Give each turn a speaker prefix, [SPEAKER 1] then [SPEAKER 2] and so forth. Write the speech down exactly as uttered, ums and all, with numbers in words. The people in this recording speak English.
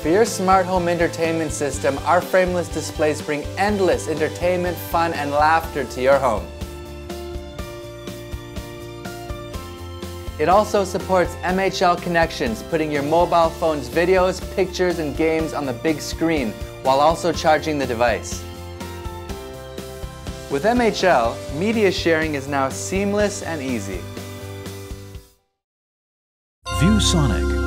[SPEAKER 1] For your smart home entertainment system, our frameless displays bring endless entertainment, fun, and laughter to your home. It also supports M H L connections, putting your mobile phone's videos, pictures, and games on the big screen, while also charging the device. With M H L, media sharing is now seamless and easy.
[SPEAKER 2] ViewSonic.